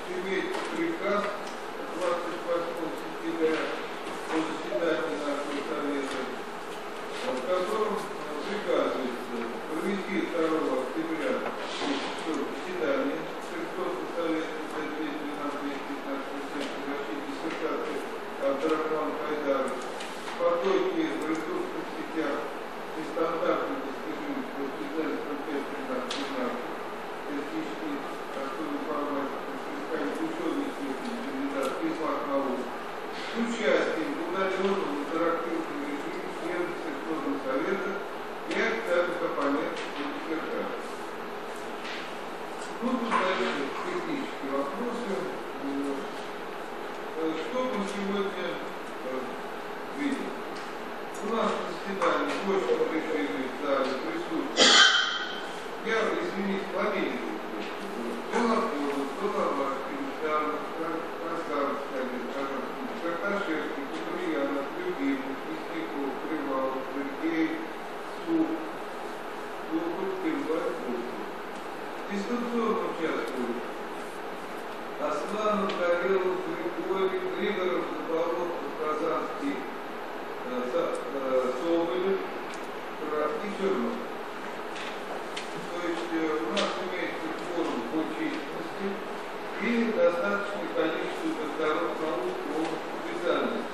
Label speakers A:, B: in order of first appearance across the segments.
A: иметь приказ 28 сентября по заседанию нашего совета, в котором приказывается провести 2 октября заседание Сельского совета соответственно на 215 защите диссертации Абдрахман Хайдаров в потоке в ресурсных сетях и стандартных достижений по специальности 5-13-13 теоретической основы информатики, искать ученые степени кандидат прислав наук с участием в удаленном интерактивном режиме членов Сельского совета и официальных оппонентов диссертации. Ну, тут дальше технические вопросы. Что мы сегодня видим? У нас на заседании 8 решений в зале присутствует. Я, извините, фамилию. Белокуров, Головашкин, Жданов, Красавский, Карташевский, Куприянов, Любимов, Мясников, Привалов, Сергей, Сух, Лукутин, Васильев. Дистанционно участвуют Асланов, Горелов, Григоров, Заболотов, Казанский, Соболев, и Чернов. То есть у нас имеется форум по численности и достаточное количество докторов наук по специальности.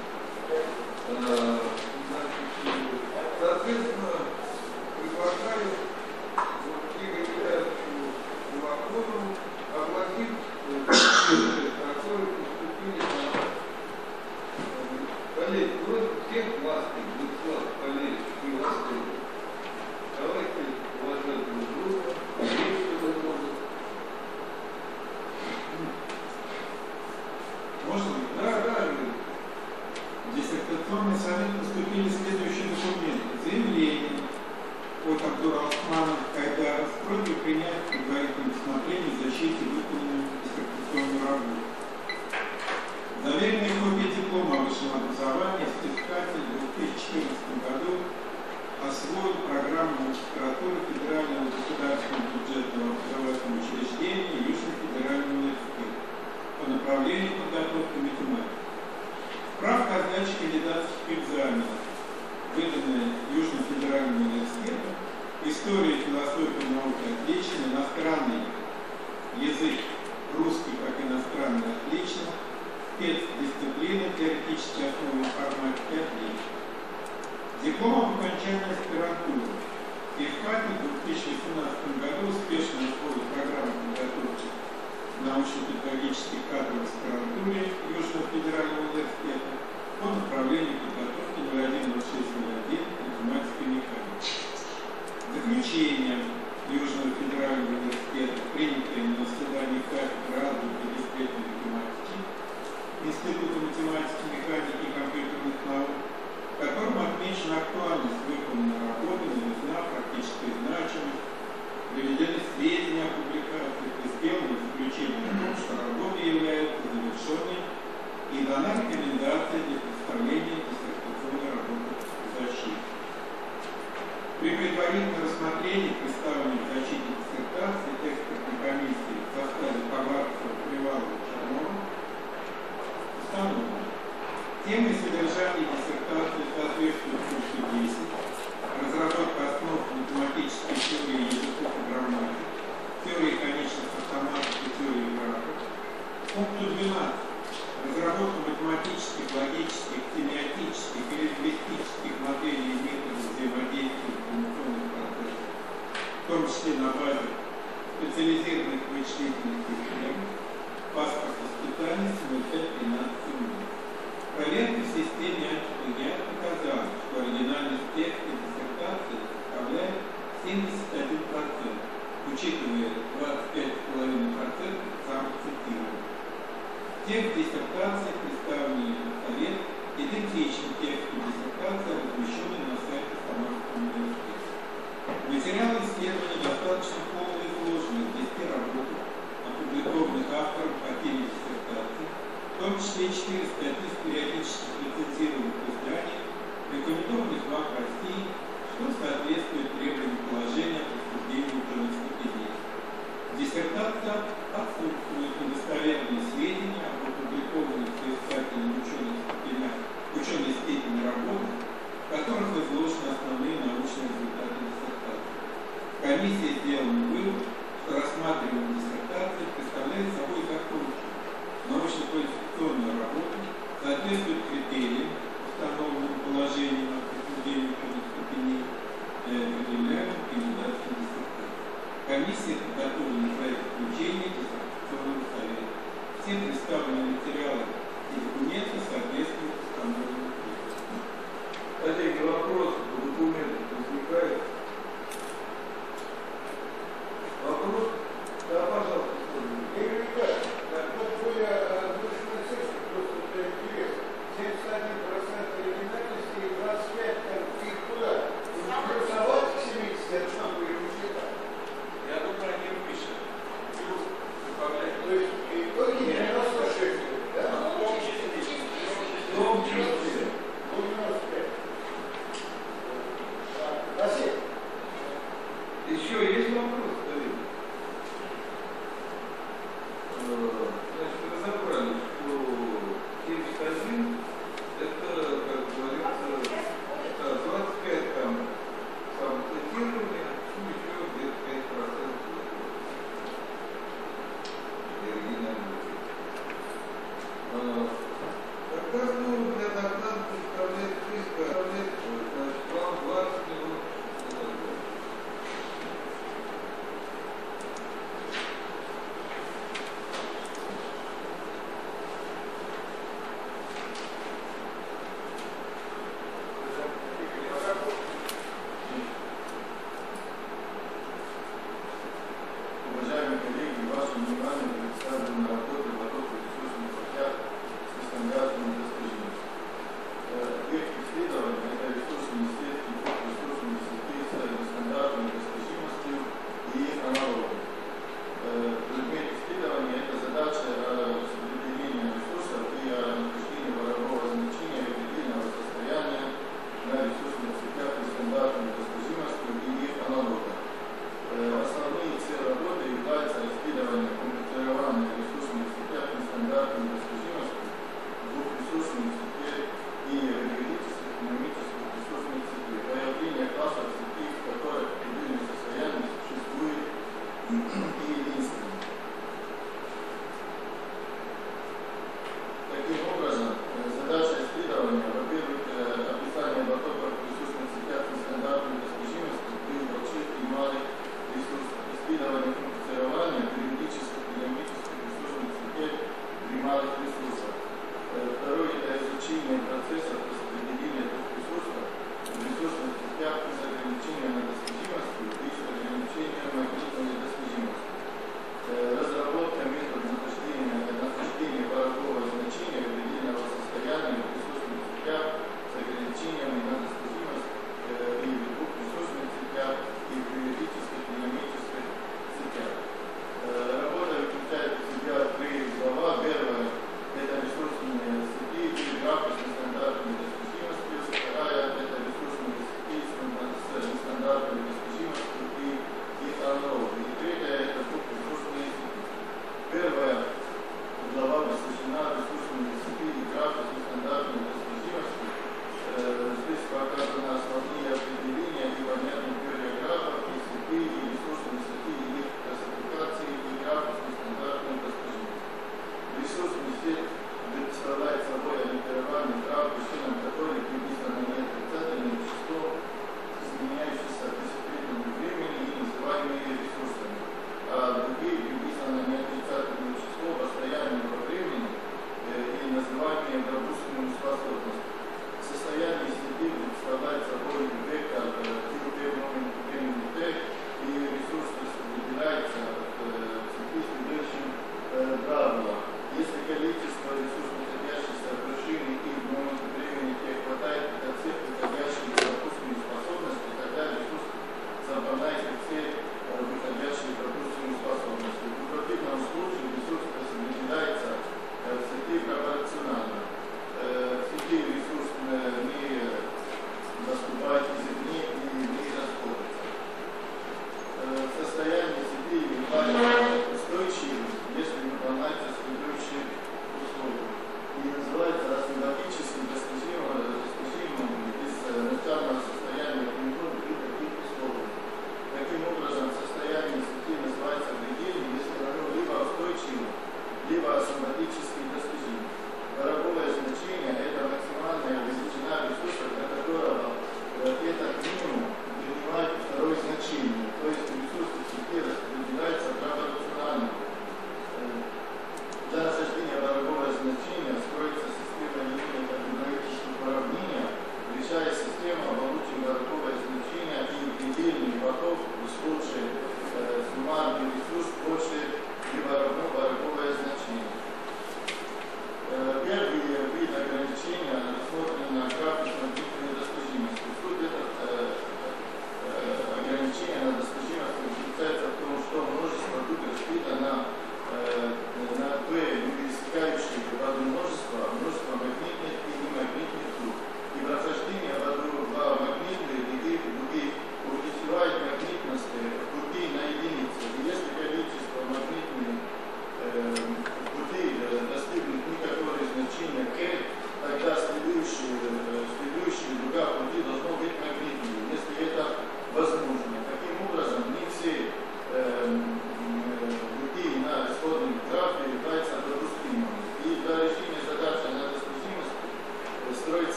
A: Соответственно, приглашаю Игоря Витальевича Кулакову огласить, которые поступили на коллеги. Вроде всех властей, Владислав Валерьевич и властей. Давайте уважать друг друга, есть друг друга.
B: Можно?
A: Да.
B: В диссертационный совет поступили следующие документы. Заявление от Абдурахмана Хайдара с просьбой принять предварительное рассмотрение в защите выполненной диссертационной работы. Заверенная копия диплома о высшем образовании в сертификате в 2014 году освоил программу магистратуры Федерального государственного бюджетного образовательного учреждения Южный федеральный университет по направлению подготовки математики. Справка о сдаче кандидатских экзаменов, выданная Южным федеральным университетом, история, философия, наука отлично, иностранный язык, русский как иностранный отлично, спецдисциплина, теоретические основы информатики отлично. Диплом об окончании аспирантуры. Сертификат в 2018 году успешно освоил программу подготовки научно-педагогических кадров в аспирантуре Южного федерального университета по направлению подготовки 010601 математика и механика. Заключение Южного федерального университета, принятое на заседании кафедры азбуки и дискретной математики Института математики, механики и компьютерных наук, в котором отмечена актуальность выполненной работы, новизна, практическая значимость, приведены сведения о публикациях и сделано заключение о том, что работа является завершенной и дана рекомендация для представления диссертационной работы в защите. При предварительном рассмотрении представленных в защите диссертации экспертной комиссии в составе Паварцева, Привалова, Чернова установлено. Тема и содержание диссертации соответствуют пункту 10, разработка основ математической теории языков и грамматики, теории конечных автоматов и теории графов. Пункту 12, разработка математических, логических, семиотических и лингвистических моделей и методов взаимодействия информационных процессов, в том числе на базе специализированных вычислительных систем, паспорта специальности 05-13-17. Проверка в системе антиплагиат показала, что оригинальность текста диссертации составляет 71%, учитывая 25,5% самоцитирования. Текст диссертации, представленный в совет, идентичен тексту диссертации, размещенной на сайте Самарского университета. Материалы исследования достаточно полно изложены в 10 работах, опубликованных автором по теме диссертации, в том числе 4 статьи с периодически рецензированных изданий, рекомендованных вам в России, что соответствует требованиям положения о присуждении ученых стипендий. Диссертация отсутствует недостоверность все представленные материалы и документы соответствуют установленным требованиям.
A: Коллеги, вопросы по документу возникают? Вопрос? Да, пожалуйста.
C: Вот более высшая цифра, просто для интереса. 71% оригинальности и 25% там фигура. Плюсовать к 70, это что были учета?
B: Я думаю, они выше. Плюс добавляют.
C: То есть итоги 96, да?
B: В том числе.
C: В том числе. 95. Спасибо.
A: Еще есть вопрос, коллеги? Значит, разобрали, что 71 это, как говорится, 25 там самоцитирование, еще где-то 5% оригинального. Когда снова для доклада представляет списка, значит, вам 20 минут.
D: Уважаемые коллеги, вашему вниманию представлена работа потока ресурсных сетях с нестандартными достижениями. Объект исследования – это ресурсные сети, ресурсные сети с нестандартной достижимостью и их аналогами. Предмет исследования – это задача распределения ресурсов и нахождения ворового значения предельного состояния на ресурсных сетях с нестандартной достижимостью и их аналогами. Основные цели работы являются исследование компьютерирования ресурсных сетях нестандартной достижимости, двухресурсных сетей и юридических динамических ресурсных сетей, выявление классов сетей, в которых предельное состояние существует и единственно. Таким образом, задача исследования, во-первых, описание потоков ресурсных сетях нестандартной достижимости при больших и малых ресурсов, исследование функционирования периодических динамических ресурсных сетей при малых ресурсах. Второе – это изучение процессов распределения этих ресурсов в ресурсных сетях с ограничением на достижимости и с ограничением на критичной достижимости. Разработка метода нахождения ворового значения предельного состояния в ресурсных сетях с ограничениями на достижимость и в двух ресурсных сетях и в периодических динамических сетях. Работа включает в себя три глава. Первая – это ресурсные сети и графы с нестандартной достижимостью. Вторая – это ресурсные сети с нестандартной достижимостью и их аналоги. И третья – это двухресурсные сети. Первая глава посвящена ресурсным сети и графы с нестандартной достижимостью. Здесь показаны основные определения и понятные теории графов и сети, и ресурсные сети, и их классификации, и графы с нестандартной достижимостью. Ресурсная сеть представляет собой ориентированный граф, членом которой приписано неотрицательное число, изменяющееся в десятилетнем времени и называемые ресурсами, а другие приписано неотрицательное число, постоянное по времени и называемые допустимыми способностями. Состояние сети представляет собой вектор времени T, и ресурс выделяется от сети следующим правилом. Если количество ресурсов, находящихся в вершине и в момент времени не хватает для всех выходящих допустимых способностей, тогда ресурс собирает все выходящие допустимые способности. В противном случае ресурс распределяется в сети пропорционально. В сети ресурс не доступает извне и не расходится. Состояние сети является устойчивым, если выполняется следующие условия. И называется асимптотически достижимым из начального состояния примерно при таких условиях. Таким образом, состояние сети называется предельным, если оно либо устойчиво, либо асимптотически достижимо. Воровое значение – это максимальная величина ресурса, для которого этот минимум принимает второе значение, то есть ресурсы в сети распределяются пропорционально. Для нахождения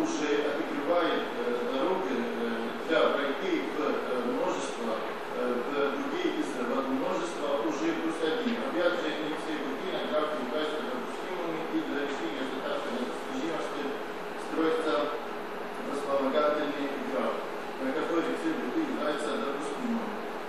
D: уже открывает дороги для пройти в множество, в другие множество уже плюс один. Опять же, не все пути на графе являются допустимыми, и для решения задачи недостижимости строится вспомогательный граф, на который все пути являются допустимыми.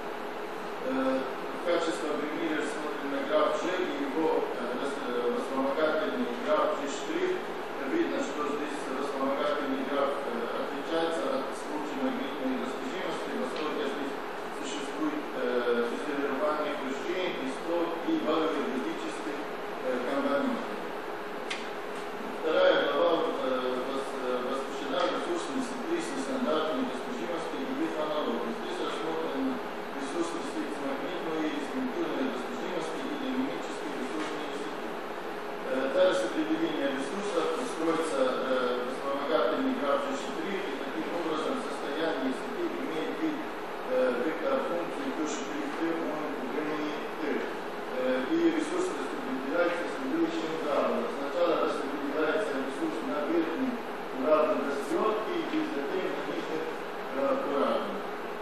D: В качестве примера смотрим на граф G и его вспомогательный граф G'. Видно, что здесь вспомогательный граф отличается от случая магнитной достижимости, поскольку здесь существует изолирование ключей, листов и валовых юридических компонентов. Вторая глава посвящена ресурсной синтезисе стандартной достижимости и их аналогии. Здесь рассмотрены ресурсы магнитной и синтезированной достижимости и динамические ресурсные сети. Дальше определение ресурсов строится вспомогательный граф G', и таким образом состояние сети имеет вид вектора функции Q'(T) в времени T. И ресурс распределяется следующим правилом. Сначала распределяется ресурс на верхний уравнен развертки и затем на нижних уравнен.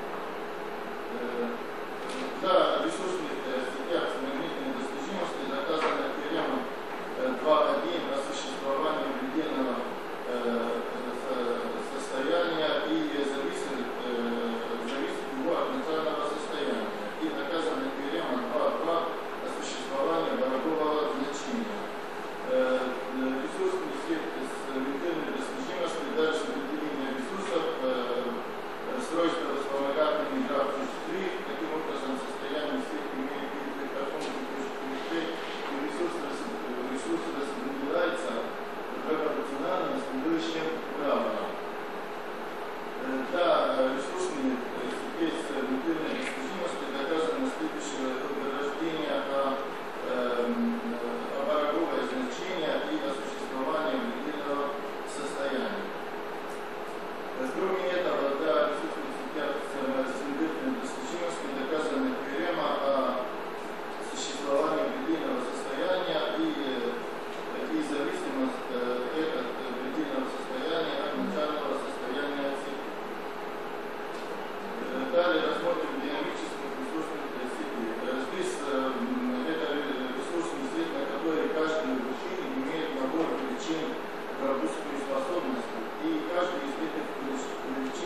D: За ресурсных сетях с магнитной достижимостью доказана теорема 2.1 о существовании предельного состояния и зависит его от начального состояния. И доказана теорема 2.2 о существовании дорогового значения. Ресурсный сеть с предельной достижимостью, дальше определение ресурсов, свойства вспомогательный граф G', таким образом состояние сети имеет вид вектор-функции Q', и ресурс распределяется пропорционально следующим правилам. Для ресурсных сетей с предельной достижимостью доказано следующее утверждение о дороговое значение и о существовании предельного состояния. Кроме этого, для ресурсных сетей с предельной достижимостью доказана теорема о существовании предельного состояния и зависимость этого предельного состояния от начального состояния сети. Далее рассмотрим динамических ресурсных сетей. Здесь это ресурсный сеть, на который каждый величина имеет набор величин пропускной способности, и каждый из этих величин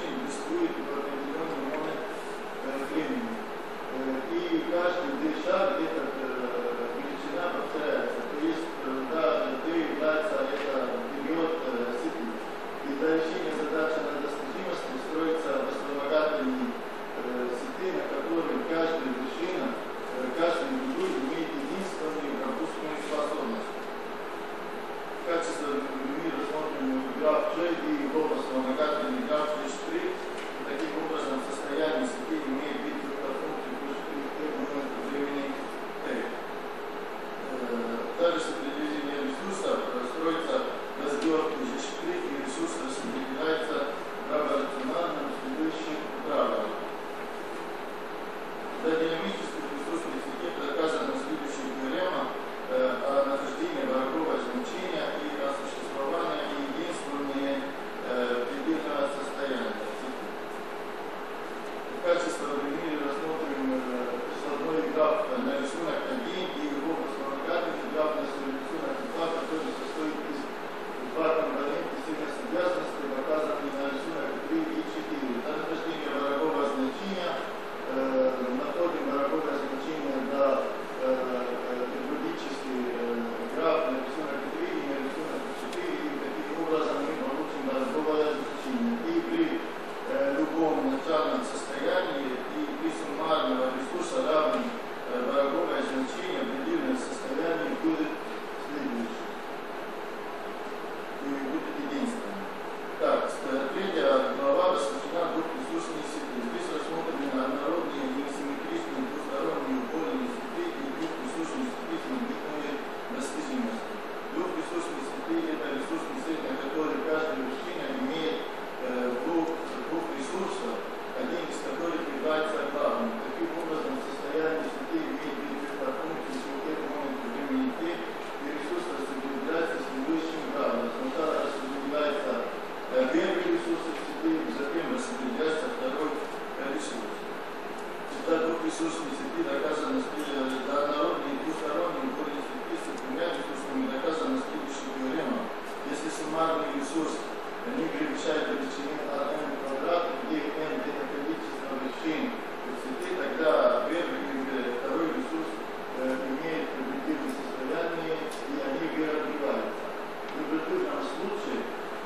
D: первый ресурс в сети, затем распределяется второй ресурс. Это двухресурсные сети доказано однородные и двусторонние уровни сети с двумя ресурсами доказано следующей теоремой. Если суммарный ресурс не превышает величины n квадрат, где n это количество вещей в сети, тогда первый и второй ресурс имеют прибытивное состояние и они выравниваются. В противном случае,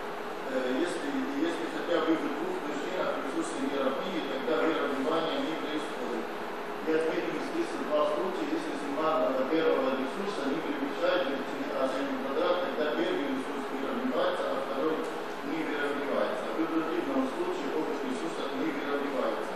D: если хотя бы в двух вершинах ресурсы не равны, тогда выравнивание не происходит. И отметим здесь два случая, если суммарного первого ресурса не превышает величины n квадрат, тогда первый ресурс выравнивается, а второй не выравнивается. В противном случае оба ресурса не выравниваются.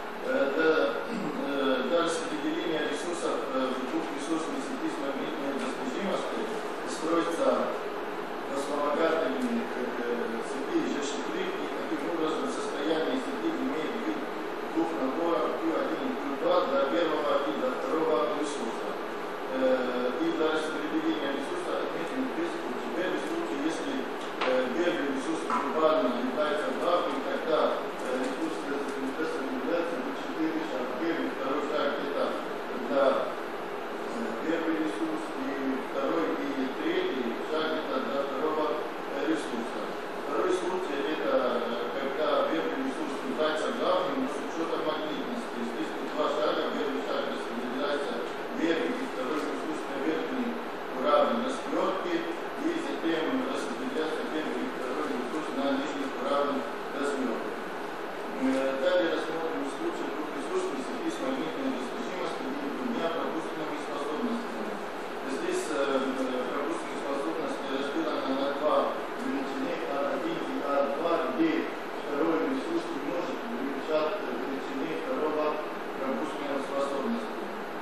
D: Для распределения ресурсов в двухресурсной сети с магнитной достижимостью строится вспомогательными сети G', и таким образом состояние сети имеет вид двух наборов Q1 и Q2 для первого и для второго ресурса. И для распределения ресурса отметим две случаи. Первый случай, если первый ресурс глобально является главным, тогда ресурс распределяется в 4 шага. Первый, второй шаг это для первый ресурс, и второй и третий шаг это для второго ресурса. Второй случай это когда первый ресурс является главным, но с учетом магнитности. Здесь два шага. Первый шаг распределяется первый и второй ресурс на верхней уравне разверки, и затем распределяется первый и второй ресурс на нижних уравнях разверки. Далее рассмотрим случай двухресурсной сети с магнитной достижимостью и двумя пропускными способностями. Здесь пропускные способности разделены на два величины А1 и А2, где второй ресурс не может увеличать величины второго пропускной способности.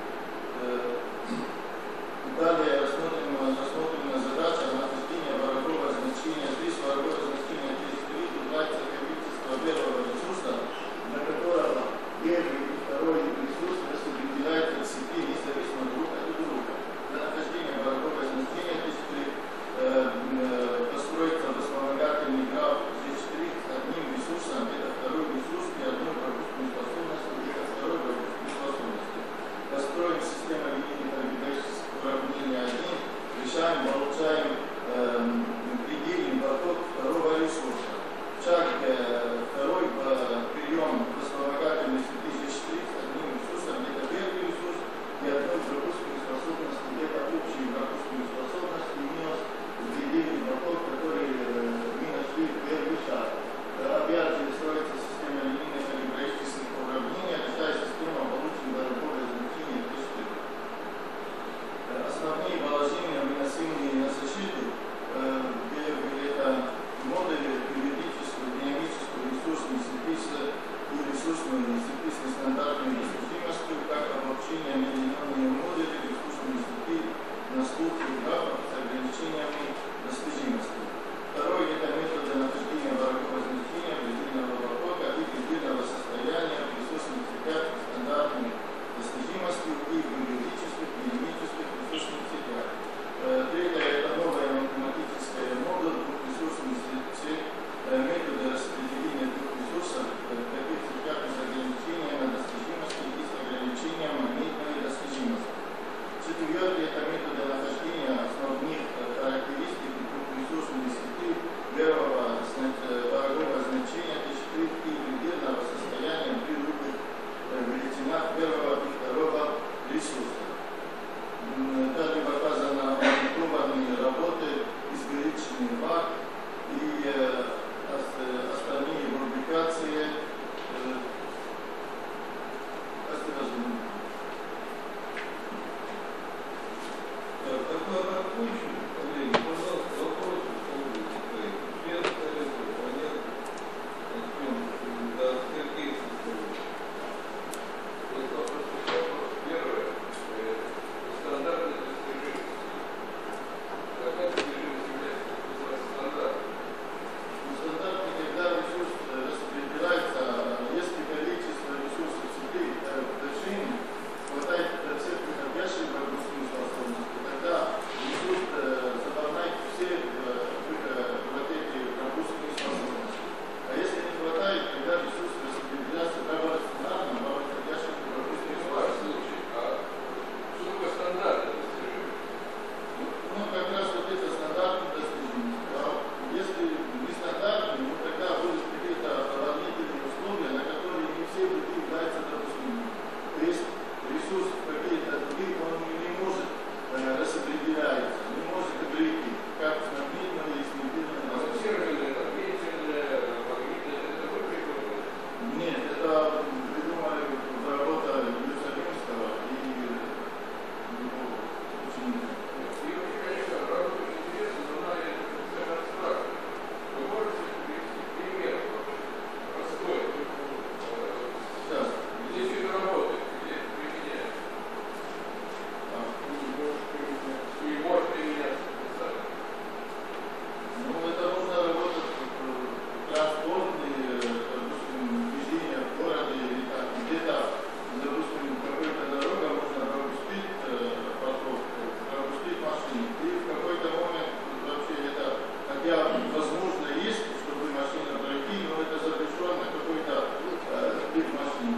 D: Далее рассмотрена задача нахождения ворового значения. Здесь воровое значение через 3 является количество первого ресурса, на которого первый и второй ресурс распределяются в сети независимо друг от друга. Для нахождения ворового значения построится вспомогательный граф G' с одним ресурсом, это второй ресурс и одной пропускной способностью, это второй пропускной способностью. Построим систему линейных алгебраических уравнений 1, решаем, получаем предельный поток второго ресурса. Шаг второй прием вспомогательной сети G' с одним ресурсом, это первый ресурс и одной пропускной способностью, это общие пропускные способности минус предельный поток, который мы нашли в первый шаг. Опять же строится система линейных алгебраических уравнений, решая систему, получим воровое значение G'. Основные положения, выносимые на защиту, это модули периодической динамической ресурсной сети и ресурсной сети с нестандартной достижимостью, как обобщение миллионные модули ресурсной сети на случай графов с ограничениями достижимости. Второй это методы нахождения ворового значения предельного потока и предельного состояния в ресурсных сетях с стандартной достижимостью и в периодических динамических ресурсных сетях. Третье это новая математическая модуль двухресурсной сети, методы распределения двух ресурсов в таких сетях с ограничением достижимости и с ограничением магнитной достижимости. Четвертое это методы нахождения основных характеристик двухресурсной сети первого ворового значения G' и предельного состояния при любых величинах первого и второго ресурса. Далее показано опубликованные работы из горичный вак и транспортные, допустим, движения в городе, или так, где-то, допустим, какая-то дорога, можно пропустить поток, пропустить машины. И в какой-то момент вообще это, хотя возможно есть, чтобы машина пройти, но это запрещено какой-то вид машины.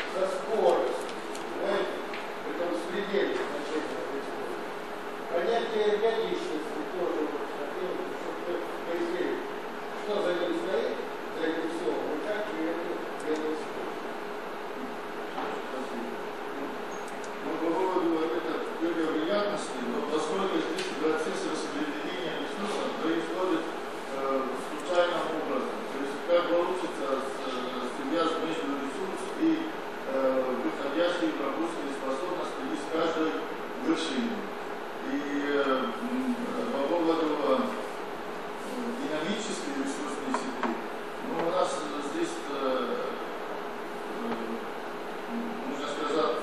C: понятие эрготичности тоже вот хотел, чтобы пояснили, что за этим стоит, за этим словом, и как вы это используете.
D: Ну, по поводу энерговероятности, поскольку здесь процесс распределения ресурсов происходит случайным образом. То есть как получится связь между ресурсом и выходящей пропускной способности из каждой вершины. И по поводу динамической ресурсной сети, ну, у нас здесь, нужно сказать,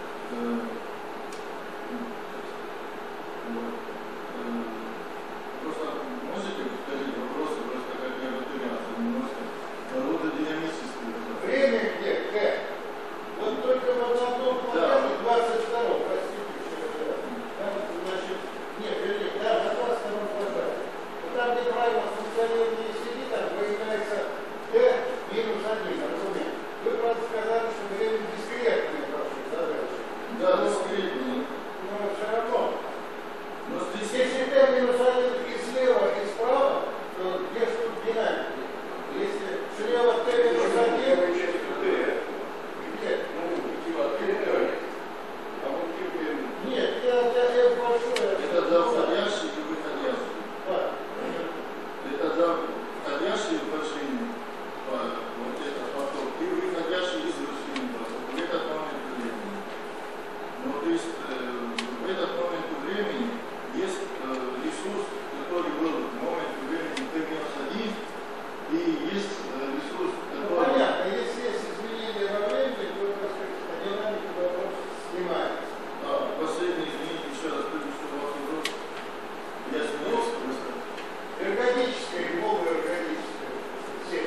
D: просто можете повторить вопросы, просто как я потерялся немножко. Рода динамический.
C: Время где? Вот только в одном плане 22-м, простите, значит, нет, вернее, да, на 22-м квадрате. Там, где правило функционирования сети, там появляется t минус 1 аргумент. Вы, правда, сказали, что время дискретное вашей задачи.
D: Да, дискретное.
C: Но все равно.
D: Но здесь...
C: Если t минус 1 и слева, и справа, то где же тут динамика? Если слева t минус 1, нет, это большое.
D: Это за входящий и выходящий.
C: Да.
D: Это за входящий в вершину, вот этот поток, и выходящий из вершины поток, в этот момент времени. Ну, то есть в этот момент времени есть ресурс, который был в момент времени T-1, и есть ресурс,
C: Ну,
D: который...
C: понятно, если есть изменения во времени, то, так сказать, динамика вопроса снимается.
D: Последний, извините, еще раз, что у вас вопрос. Я извиняюсь просто.
C: Эрготическая и полуэрготическая сеть.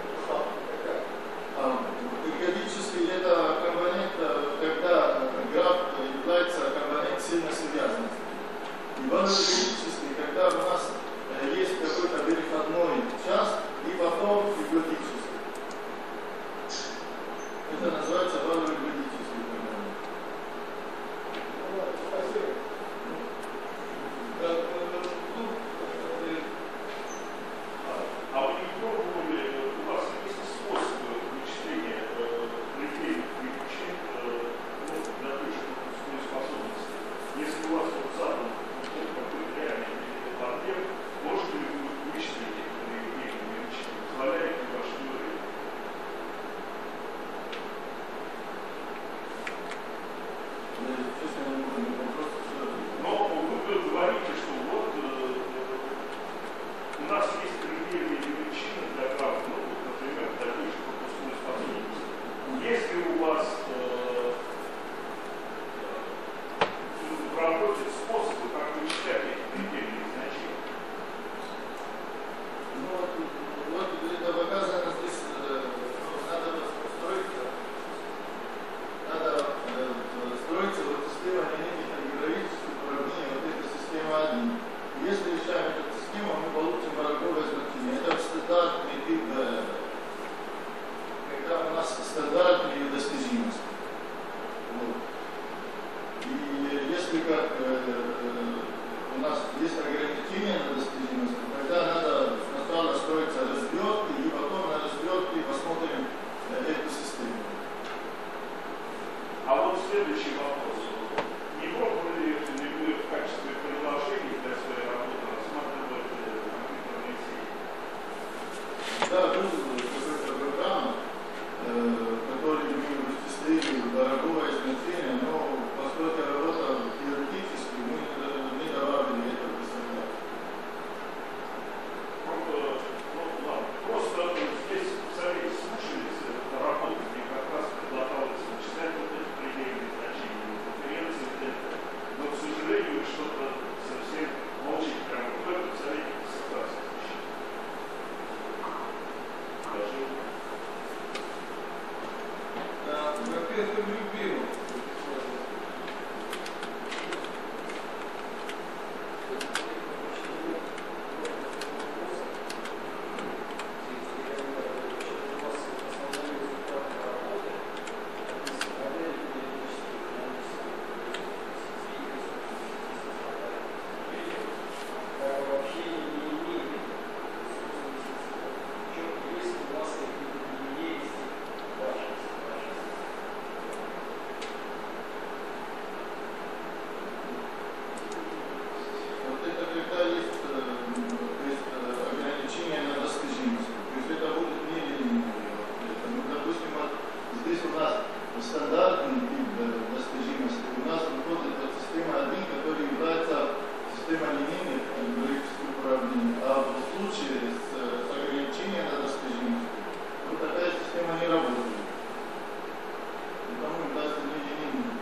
D: Эрготический это компонент, когда граф является компонент сильной связанности. И валоэрготический, когда у нас есть какой-то переходной час и потом эрготический. Это называется валоэрготический компонент.
C: Спасибо.
E: А вы не пробовали, у вас есть способы вычисления предельных величин для той же пропускной способности? Если у вас вот задан какой-то реальный объект, можете ли вы вычислить эти предельные величины? Позволяет ли ваш теория?
D: Честно, не могу вопрос.
E: Но вы говорите, что вот у нас есть предельные величины для графа, ну, вот, например, для той же пропускной способности. Если у вас работают способы, как вычислять эти предельные значения?
D: Ну, вот это показано здесь, надо строиться. Надо строиться вот система неких алгоритмических уравнений, вот эта система 1. Если решаем эту систему, мы получим вороговое значение. Это стандартный тип, когда у нас стандартные достижимости. Вот. И если как у нас есть ограничения на достижимости, тогда надо сначала строиться развертки, и потом на развертке посмотрим эту систему.
E: А вот следующий вопрос. Не пробовали ли вы в качестве приложений для своей работы рассматривать компьютерные сети?
D: Да, был какая-то программа, которой мы вычислили дорогое значение, но поскольку работа теоретически, мы не добавили это в
F: вообще не имеет. Если у вас какие-то есть ваши.
D: Вот это когда есть, то есть ограничение на достижимость. То есть это будет нелинейный ответ. Ну, допустим, вот здесь у нас стандартный тип достижимости. У нас выходит вот система 1, которая является системой линейных алгебраических уравнений. А в случае с ограничением на достижимость, вот такая система не работает. И потому является нелинейным.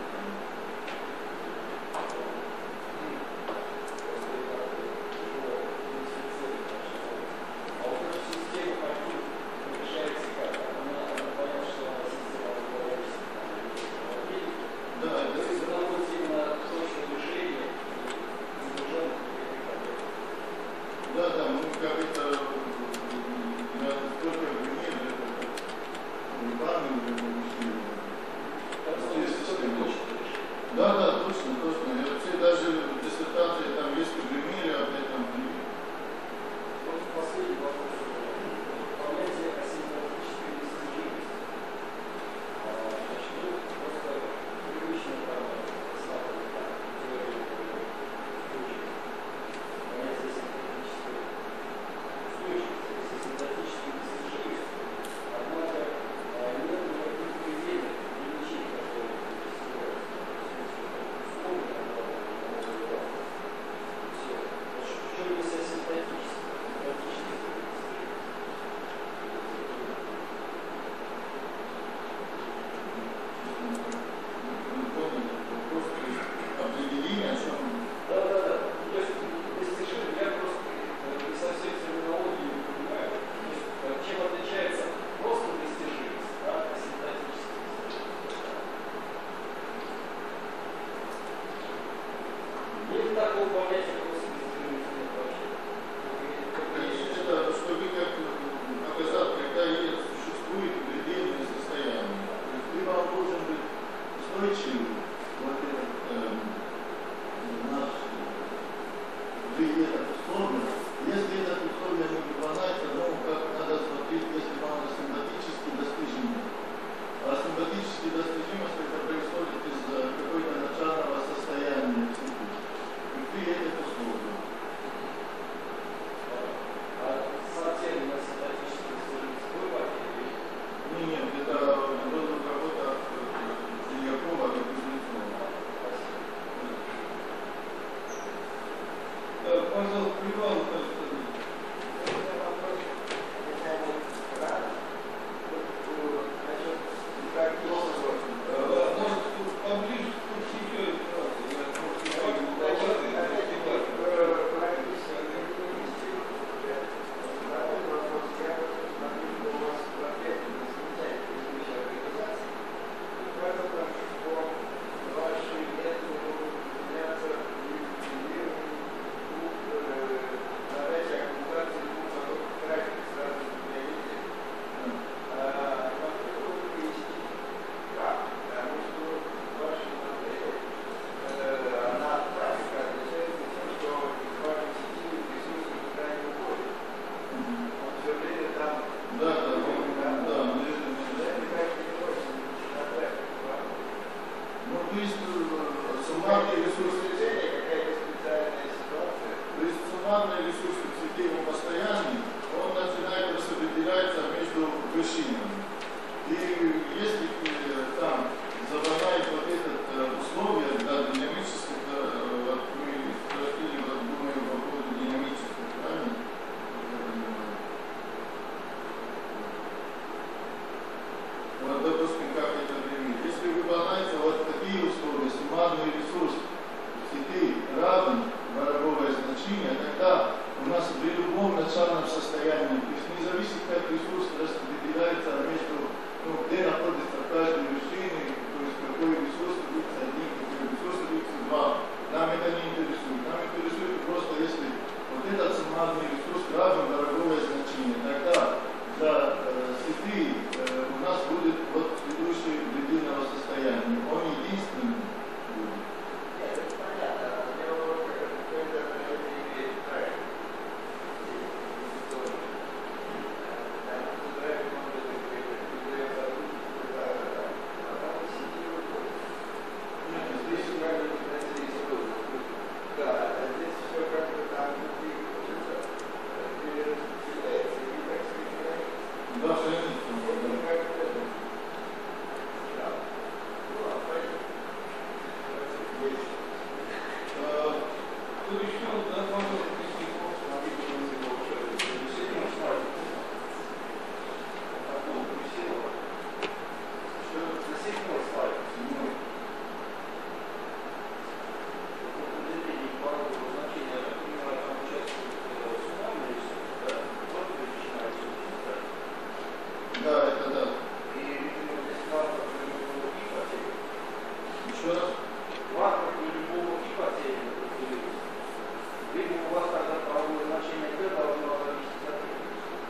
F: либо у вас тогда правовое значение Т должно зависеть от этого.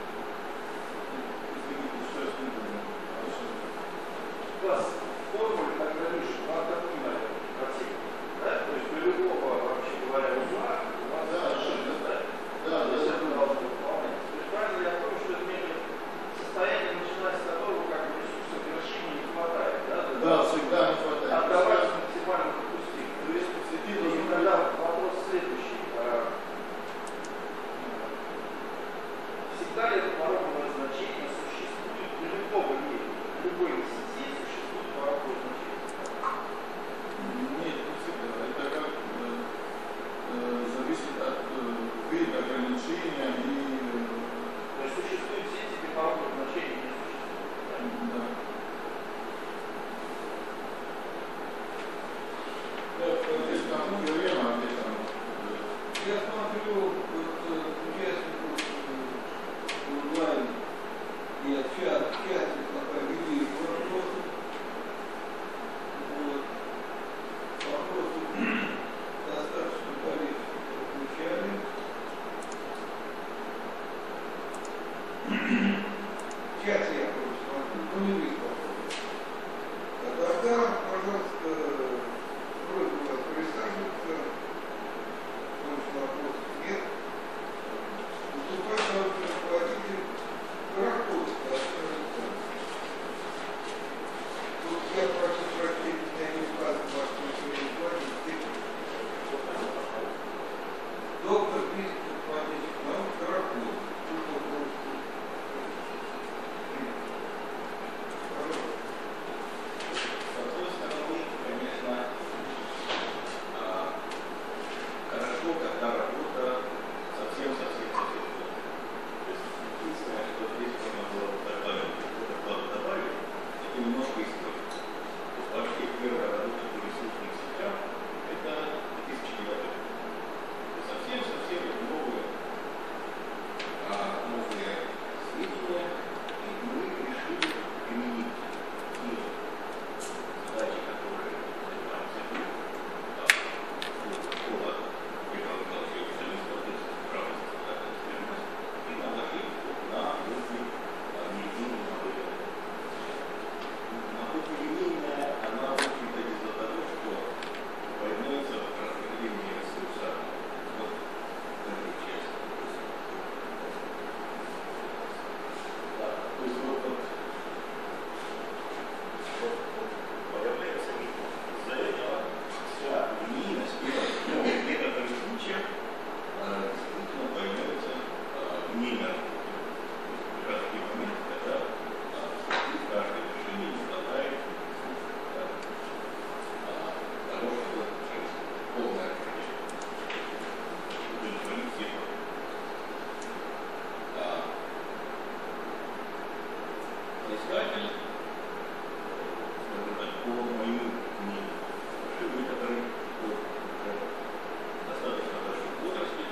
F: У вас в формуле так напишут, вам такую, наверное, картинку. Да? То есть при любого, вообще говоря, узла у вас совершенно да. Да, если это должно выполнять. То есть правильно я помню, что это метод состояние, начиная с которого как бы ресурсов вершине не хватает. Да,
D: всегда не хватает.
F: Отдавать максимально допустимо.
D: То есть подсветить
F: И
D: должен
F: тогда вопрос следующий. Всегда ли это пороговое значение существует для любого мира? В любой сети существует пороговое значение?
D: Нет, не всегда. Это как зависит от вида ограничения и...
F: То есть существует сети, где пороговое значение не существует?
D: Да. Здесь там теорема, а здесь там...
A: Я смотрю, вот участников онлайн и от чате провели вопросы. Вот. Вопросы достаточно количество отвечали. В чате я просто смотрю, но не вижу вопросов. Тогда, пожалуйста, просьба вас присаживаться. Больше вопросов нет. Выступает руководитель Гороховска. Тут я прошу прощения, меня не указан ваш название. Доктор физико-математических наук Гороховска. Тут вопрос.
G: С одной стороны, конечно, хорошо, когда работа совсем-совсем плохо. То есть единственное, что здесь можно было добавить, это немножко истории. То есть вообще первая работа по ресурсным сетям – это 2009 год. Совсем-совсем новые сведения, и мы решили применить те задачи, которые занимаемся мы, школа Михаила Михайловича специалиста правности и наложили на уровень медийного модели. Наука линейная, она, в общем-то, из-за того, что появляется распределение ресурса вот в этой части. Да, то есть вот появляется из-за этого вся линейность, но в некоторых случаях действительно появляется линейная работа. Как раз в те моменты, когда в каждой вершине не хватает того, чтобы полное удовлетворить всех. Искатель, скажем так, по моему мнению, совершил некоторый ход уже достаточно большой возрасте,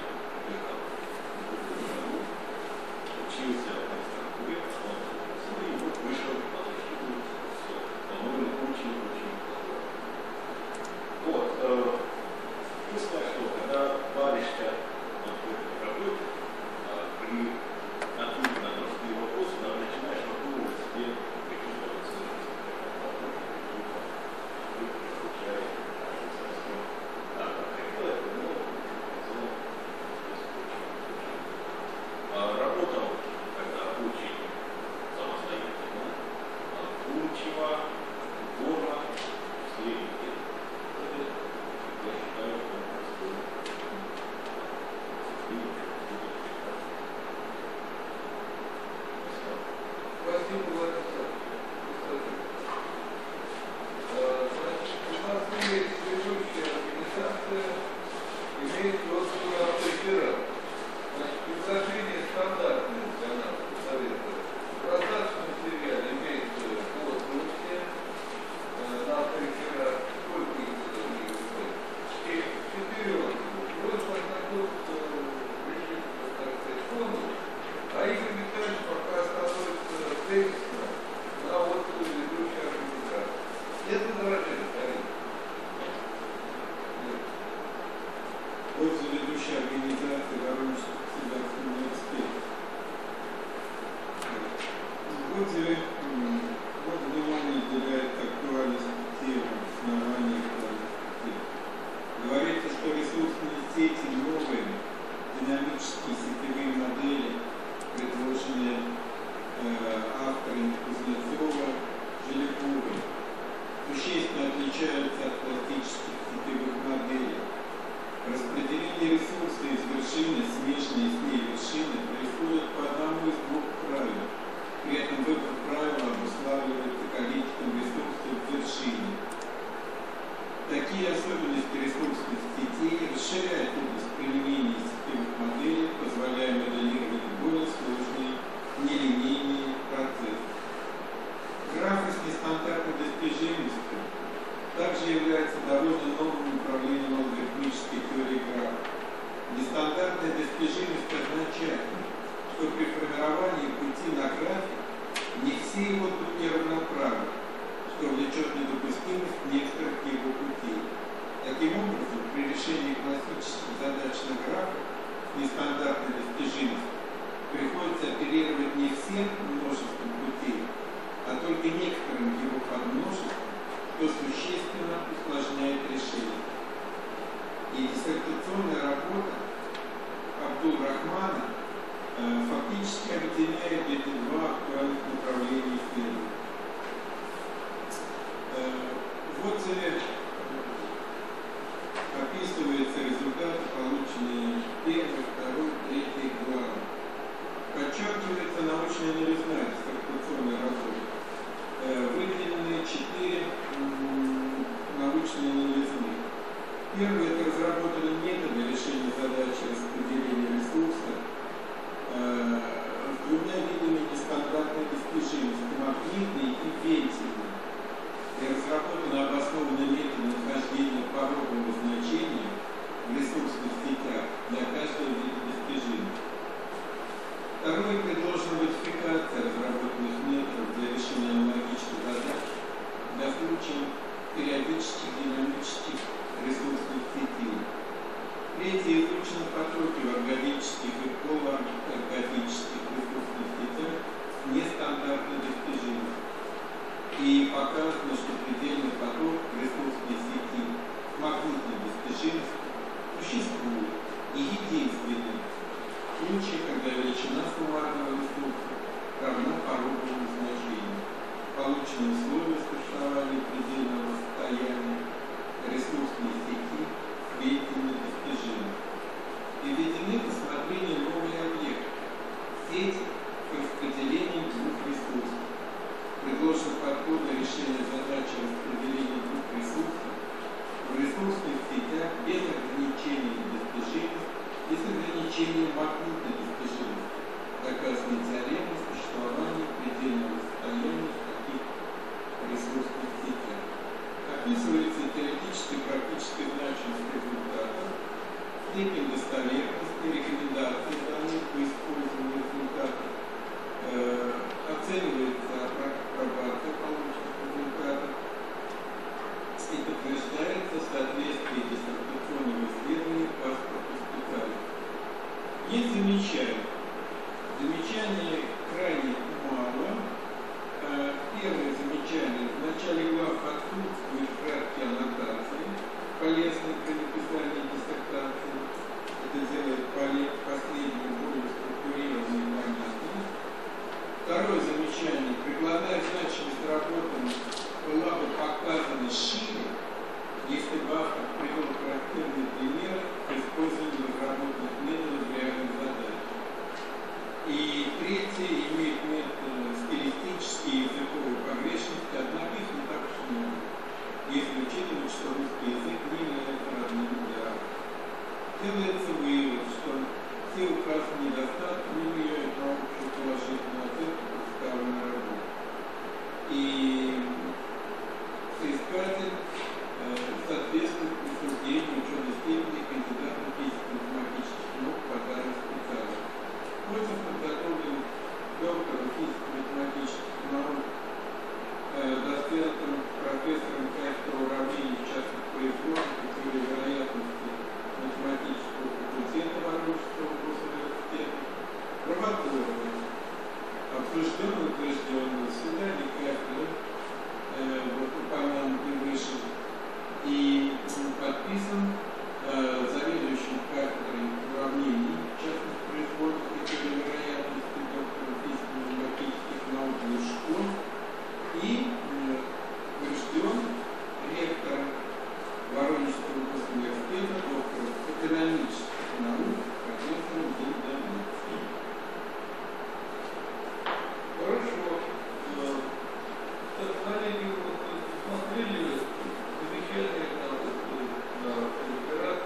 G: учился в магистратуре, и вот вышел на защиту с по-моему очень-очень плохой. Вот. Единственное, что когда варишься вот в этой работе, при ответе на простые вопросы, начинаешь выдумывать себе какие-то ценности. Работал тогда очень самостоятельно, вдумчиво, упорно, все эти. Я считаю, что он простой.
A: Спасибо, Владислав. Значит, у нас есть ведущая организация, имеет розовую автоэфира. Значит, предложение стандартное для нас, совета. Продаж материала имеет код Руси на автоэфира. Сколько их выходит? 4 розовых. Просьба ознакомиться так сказать, фонду. А Игорь Витальевич пока становится тезисно на отзывы ведущей организации. Нет возражений, коллеги?
B: Отзыв ведущей организации отзыве вот внимание уделяет актуальность темы основания квалификации. Говорится, что ресурсные сети новые, динамические сетевые модели, предложенные авторами Кузнецова, Желеповой, существенно отличаются от классических сетевых моделей. Распределение ресурсов из вершины, смешанной с ней вершины, происходит по одному из двух правил. При этом выбор правила обуславливается количеством ресурсов в вершине. Такие особенности ресурсных сетей расширяют область применения сетевых моделей, позволяя моделировать более сложные, нелинейные процессы. Графы с нестандартной достижимостью также является довольно новым направлением алгоритмической теории графа. Нестандартная достижимость означает, что при формировании пути на графе не все его пути равноправны, что влечет недопустимость некоторых его путей. Таким образом, при решении классических задач на графе с нестандартной достижимостью приходится оперировать не всем множеством путей, а только некоторым его подмножеством, что существенно усложняет решение. И диссертационная работа Абдул-Рахмана фактически объединяет эти два актуальных направления исследования. В отзыве описываются результаты, полученные первой, второй, третьей главы. Подчеркивается научная новизна диссертационной работы. Выделены 4 научные новизны. Первое – это разработаны методы решения задачи распределения ресурса с двумя видами нестандартной достижимости – магнитной и вентильной. И разработаны обоснованные методы нахождения порогового значения в ресурсных сетях для каждого вида достижимости. Второе – предложена модификация разработанных методов для решения аналогичных задач для случаев периодических динамических ресурсных сетей. Третье – изучены потоки в органических и полуорганических ресурсных сетях с нестандартной достижимостью. И показано, что предельный поток ресурсной сети с магнитной достижимостью существует и единственный случай, когда величина суммарного ресурса равна пороговому значению. Полученные условия существования предельного состояния ресурсной сети с вентильной достижимостью. И введены к рассмотрению новый объект – сеть с распределением двух ресурсов. Предложен подход для решения задачи распределения двух ресурсов в ресурсных сетях без ограничений достижимости и с ограничением магнитной достижимости, доказанной теоремой существования предельного состояния в таких ресурсных сетях. Описывается теоретическая и практическая значимость результатов, степень достоверности, рекомендации данных по использованию результатов, оценивается апробация полученных результатов и подтверждается соответствие диссертационного исследования паспорту специалиста. Есть замечания. Замечаний крайне мало. Первое замечание. В начале глав отсутствует краткие аннотации, полезные при написании диссертации. Это делает последнюю более структурированной и понятной. Второе замечание. Прикладная значимость работы была бы показана шире, если бы автор привел характерный пример использования разработанных методов реальных задач. И третье, имеет стилистические и языковые погрешности, однако их не так уж много, если учитывать, что русский язык не является родным для автора. Делается вывод, что все указанные недостатки не влияют на общую положительную оценку представленной работы. И соискатель соответствует присуждению ученой степени кандидата физико-математических наук по данной специальности. Отзыв подготовлен доктором физико-математических наук, доцентом, профессором кафедры уравнений частных производств и теории вероятности математического факультета Воронежского госуниверситета, Рыбаковым. Обсужден утвержден заседание кафедры, вот упомянутый выше, и подписан заведующим кафедрой уравнений частных производных и теории вероятности доктором физико-математических наук Лужко и утвержден ректором Воронежского госуниверситета, доктором экономических наук, профессором Демидовым.
A: Хорошо.
F: Коллеги, смотрели замечательно на реферат.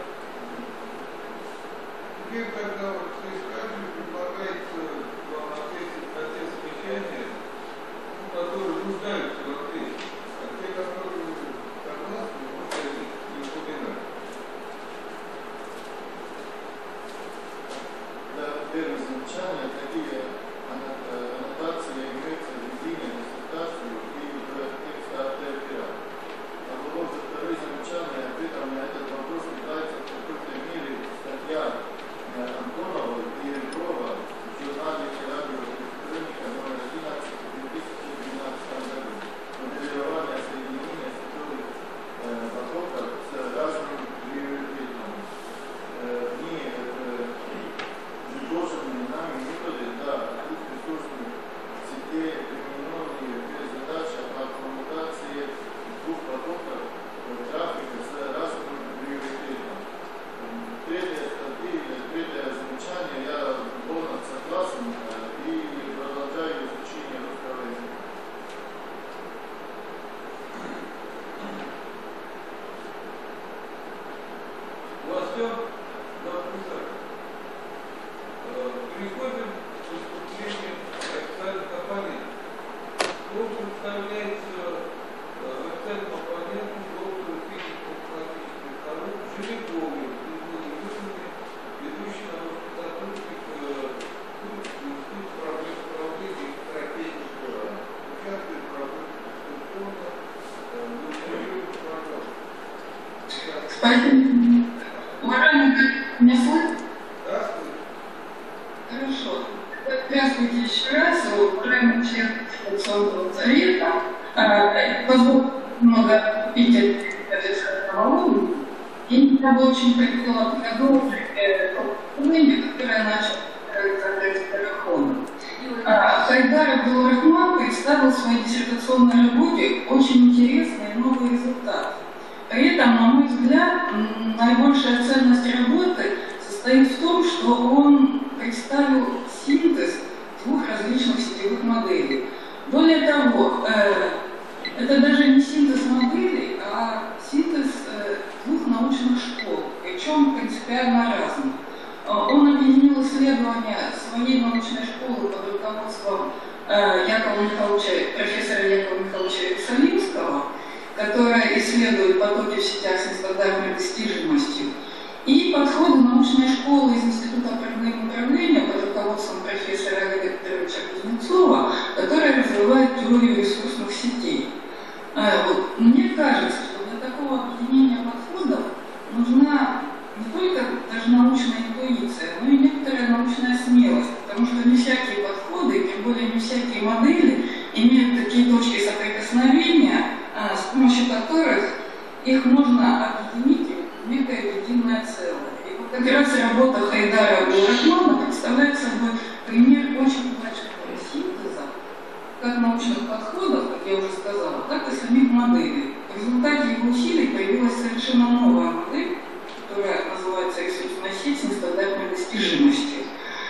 A: Теперь, когда вот соискателю предлагается вам ответить на те замечания, которые нуждаются в ответе, а те, которые согласны, можно не упоминать.
D: Да, первое замечание, какие аннотации имеются в единой диссертации и в тексте реферата. А вот второе замечание, ответом на этот вопрос является в какой-то мере статья Антонова и Реброва в журнале «Радиоэлектроника» номер 11 в 2012 году. Моделирование соединения сетевых потоков с разными приоритетами. В ней предложенные нами методы для двухресурсных сетей, примененные для задачи о коммутации двух потоков трафика с разным приоритетом. Третье замечание, я полностью согласен и продолжаю изучение русского языка.
F: У вас все? Да, переходим к выступлению официальных оппонентов. Кто представляется официальным оппонентом доктору физико-математических наук Жиляковой, ведущий научный сотрудник Института проблем управления и стратегии ГРА. Участвует в работе конституционно,
H: Спасибо. Уважаемый, меня слышно?
A: Да, слышно?
H: Хорошо. Здравствуйте еще раз, уважаемый член Конституционного совета. Позвольте много эпитет уровня. И меня бы очень хотела продолжить упоминание, которое начал Александр Старохон. Хайдар Абдул-Рахман представил в своей диссертационной работе очень интересный новый результат. При этом, на мой взгляд, наибольшая ценность работы состоит в том, что он представил синтез двух различных сетевых моделей. Более того, это даже не синтез моделей, а синтез двух научных школ, причем принципиально разных. Он объединил исследования своей научной школы под руководством профессора Якова Михайловича Иерусалимского, которая исследует потоки в сетях с нестандартной достижимостью, и подходы научной школы из Института проблем управления под руководством профессора Олега Петровича Кузнецова, которая развивает теорию ресурсных сетей. Мне кажется, что для такого объединения подходов нужна не только даже научная интуиция, но и некоторая научная смелость, потому что не всякие подходы, и тем более не всякие модели имеют такие точки соприкосновения, с помощью которых их можно объединить в некое единое целое. И вот как раз работа Хайдара Абдул-Рахмана представляет собой пример очень большого синтеза как научных подходов, как я уже сказала, так и самих моделей. В результате его усилий появилась совершенно новая модель, которая называется ресурсная сеть с нестандартной достижимостью.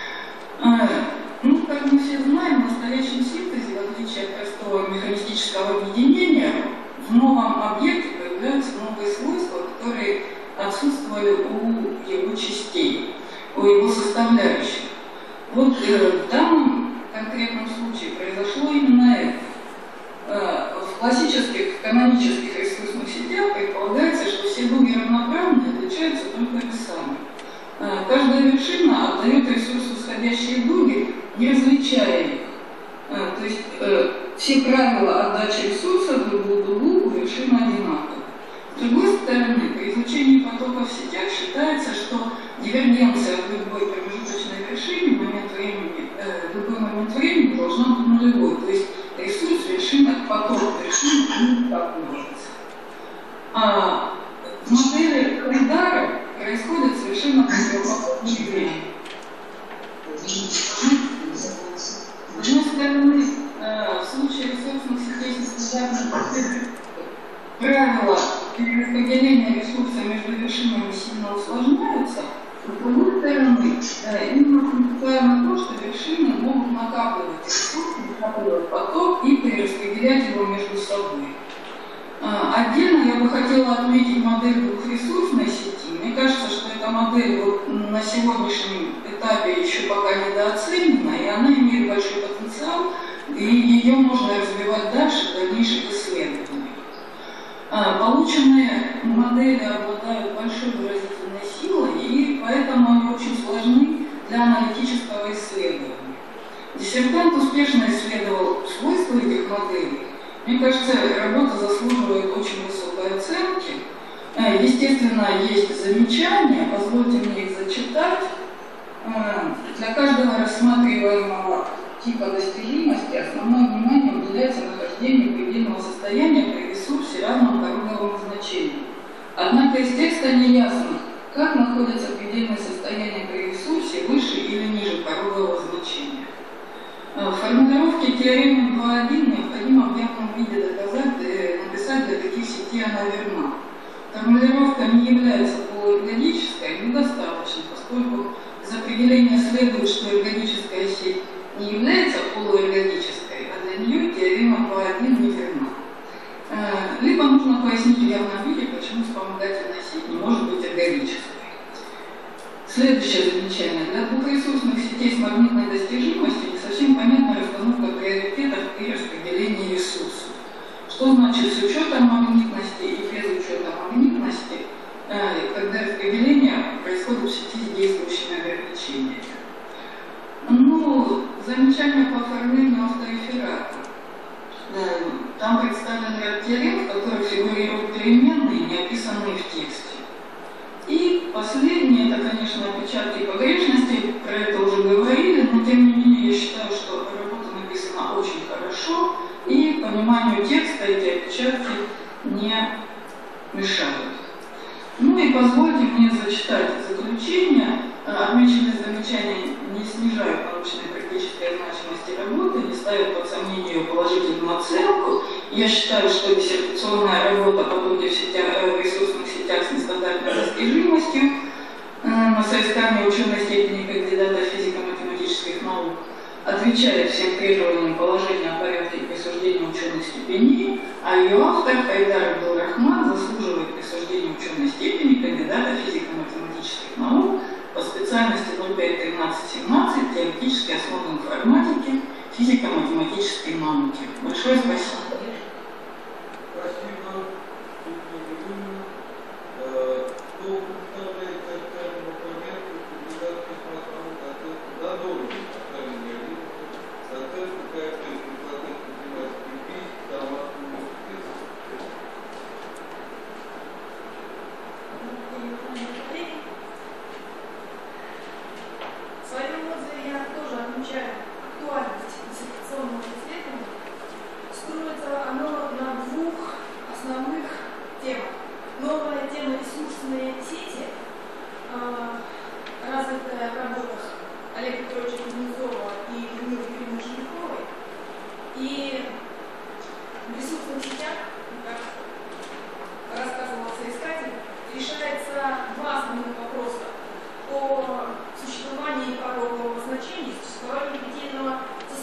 H: Как мы все знаем, в настоящем синтезе, в отличие от простого механистического объединения, в новом объекте появляются новые свойства, которые отсутствовали у его частей, у его составляющих. Вот в данном конкретном случае произошло именно это. В классических канонических ресурсных сетях предполагается, что все дуги равноправны и отличаются только весами. Каждая вершина отдает ресурсу сходящие дуги, не различая их. То есть все правила отдачи ресурса в любую дугу у вершины одинаковы. С другой стороны, при изучении потоков в сетях считается, что дивергенция в любой промежуточной вершине в любой момент времени должна быть нулевой. То есть С одной стороны, в случае ресурсных сетей стандартных правила перераспределения ресурсов между вершинами сильно усложняются. С другой стороны, именно функционально то, что вершины могут накапливать ресурсы, накапливать поток и перераспределять его между собой. Отдельно я бы хотела отметить модель двухресурсной сети. Мне кажется, что эта модель вот на сегодняшнем этапе еще пока недооценена, и она имеет большой потенциал, и ее можно развивать дальше в дальнейших исследованиях. Полученные модели обладают большой выразительной силой, и поэтому они очень сложны для аналитического исследования. Диссертант успешно исследовал свойства этих моделей. Мне кажется, работа заслуживает очень высокой оценки. Естественно, есть замечания, позвольте мне их зачитать. Для каждого рассматриваемого типа достижимости основное внимание уделяется нахождению предельного состояния при ресурсе равном круговому значению. Однако из текста не ясно, как находятся предельные состояния при ресурсе выше или ниже кругового значения. В формулировке теоремы 2.1 необходимо в явном виде написать, для каких сетей она верна. Формулировка не является полуэргонической, недостаточно, поскольку из определения следует, что эргоническая сеть не является полуэргонической, а для нее теорема 2.1 не верна. Либо нужно пояснить в явном виде, почему вспомогательная сеть не может быть эргонической. Следующее замечание. Для двухресурсных сетей с магнитной достижимостью не совсем понятна расстановка приоритетов при распределении ресурсов. Что значит с учетом магнитности и без учета магнитности, когда распределение происходит в сети с действующими ограничениями? Ну, замечание по оформлению автоэфирата. Там представлен ряд теорем, в которых фигурируют переменные, не описанные в тексте. И последнее, это, конечно, опечатки погрешности, про это уже говорили, но тем не менее я считаю, что работа написана очень хорошо, и пониманию текста эти опечатки не мешают. Ну и позвольте мне зачитать заключение. Отмеченные замечания не снижают научной практической значимости работы, не ставят под сомнение ее положительную оценку. Я считаю, что диссертационная работа по трудах в ресурсных сетях с нестандартной достижимостью на соискание ученой степени кандидата физико-математических наук отвечает всем требованиям положения о порядке присуждения ученых степеней, а ее автор Хайдар Абдул-Рахман заслуживает присуждения ученой степени кандидата физико-математических наук по специальности 05-13-17 теоретические основы информатики, физико-математической науки. Большое спасибо.
A: Спасибо. Кто представляет официальному оппоненту кандидатских наук оценку задолженности официальной реализации, оценку КФС, соответственно, климатических физик, Самарского университета.
I: В своем отзыве я тоже отмечаю актуальность диссертационного исследования. Строится оно на двух основных темах. Новая тема ресурсные сети, развитая в работах Олега Петровича Кузнецова и Людмилы Юрьевны Железняковой. И в ресурсных сетях, как рассказывал соискатель, решается два основных вопроса о существовании порогового значения, существовании предельного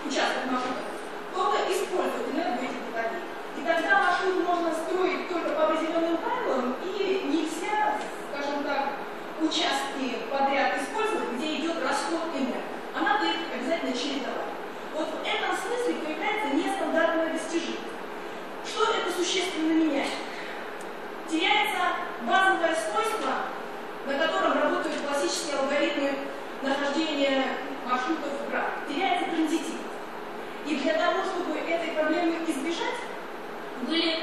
I: участков маршрута, только использовать энергию этих батарей. И тогда маршрут можно строить только по определенным правилам, и нельзя, скажем так, участки подряд использовать, где идет расход энергии. А надо их обязательно чередовать. Вот в этом смысле появляется нестандартная достижимость. Что это существенно меняет? Теряется базовое свойство, на котором работают классические алгоритмы нахождения маршрутов в графике. Теряется транзитивность. И для того, чтобы этой проблемы избежать, были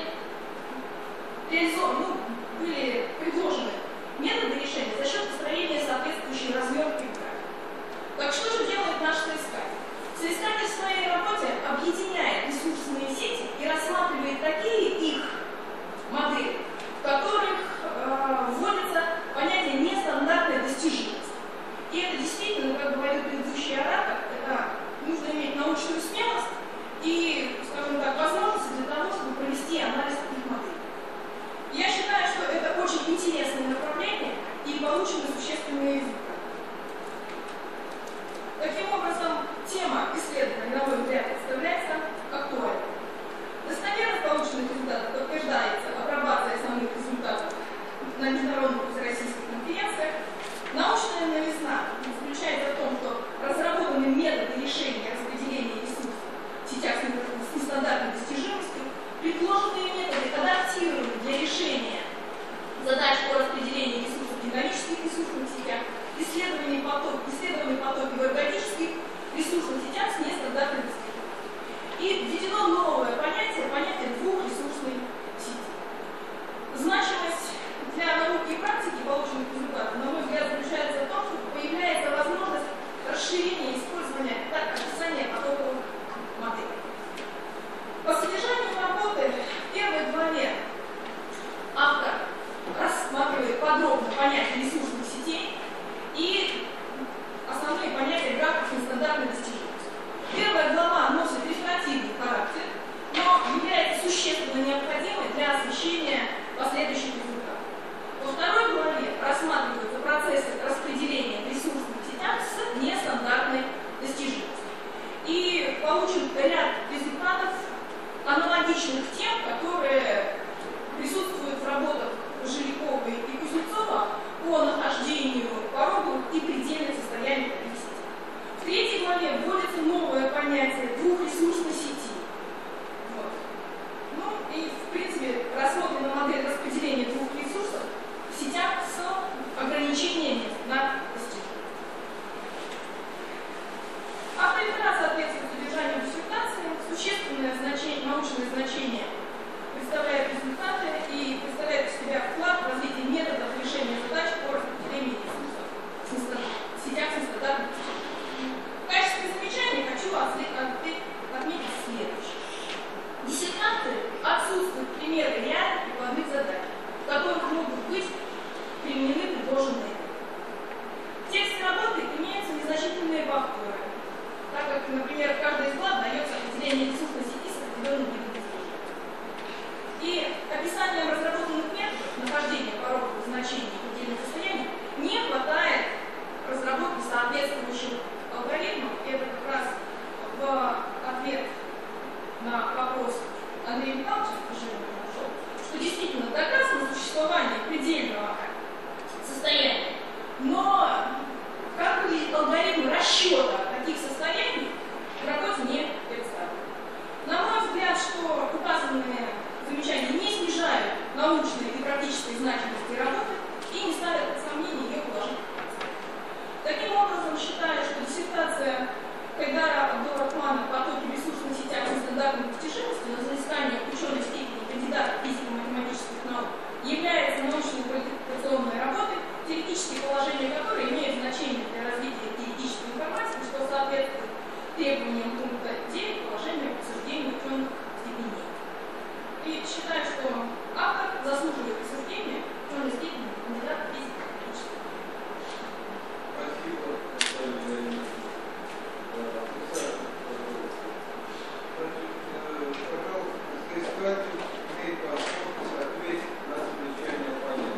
I: предложены методы решения за счет построения соответствующей развертки в графике. Так что же делает наш соискатель? Соискатель в своей работе объединяет ресурсные сети и рассматривает такие их модели, в которых вводится понятие нестандартной достижимости. И это действительно, как говорил предыдущий оратор, это нужно иметь научную смелость и, скажем так, возможности для того, чтобы провести анализ таких моделей. Я считаю, что это очень интересное направление и получены существенные результаты. Таким образом, тема исследования, на мой взгляд, представляется актуальной. Достоверность полученных результатов подтверждается апробацией основных результатов на международных всероссийских конференциях. Научная новизна заключается в том, что разработаны методы решения распределения ресурсов в сетях с нестандартной достижимостью, предложенные методы адаптированы для решения задач по распределению ресурсов в динамических ресурсных сетях, исследованные потоки в эрготических ресурсных сетях с нестандартной достижимостью. И введено новое понятие двухресурсной сети. Значимость для науки и практики полученных результатов, на мой взгляд, заключается в том, что появляется возможность расширения использования описания потоковых моделей. По содержанию работы в первой главе автор рассматривает подробно понятие ресурсных сетей и основные понятия графиков нестандартной достижимости. Первая глава носит реферативный характер, но является существенно необходимой для освещения последующих результатов. Во второй главе рассматриваются процессы распределения в ресурсных сетях с нестандартной достижимостью. И получен ряд результатов, аналогичных тем, которые присутствуют в работах Жиляковой и Кузнецова по нахождению пороговых и предельных состояний таких сетей. В третьей главе вводится новое понятие двухресурсной сети. Вот. Ну и, в принципе, рассмотрена модель распределения двух ресурсов в сетях с ограничениями на достижение. Автореферат соответствует содержанию диссертации. Существенное научное значение представляет результаты и представляет из себя вклад в развитие методов решения задач по распределению ресурсов в сетях с нестандартной достижимостью. В качестве замечания хочу отметить следующее. В диссертации отсутствуют примеры реальных прикладных задач, в которых могут быть применены предложенные методы. В тексте работы имеются незначительные повторы, так как, например, в каждой из глав дается определение ресурсной сети с определенным видом достижения. И описанием разработанных методов нахождения пороговых значений и предельных состояний не хватает разработки соответствующих алгоритмов. И это как раз в ответ на вопрос Андрея Михайловича, что действительно доказано существование предельного состояния, но как выглядит алгоритм расчета таких состояний, в работе не представлен. На мой взгляд, что указанные замечания не снижают научной и практической значимости работы и не ставят под сомнение ее положительный процесс. Таким образом, считаю, что диссертация Хайдара Абдурахмана «Потоки в ресурсных сетях с нестандартной достижимостью» на взыскание ученой степени кандидата физико-математических наук является научно-квалификационной работой, теоретические положения которой имеют значение для развития теоретической информации, что соответствует требованиям пункта 9 положения обсуждения ученых степеней. И считаю, что автор заслуживает присуждения ученой степени кандидата физико-математических наук.
A: Спасибо, Наталья. Пожалуйста, соискатель имеет возможность ответить на замечание оппонента.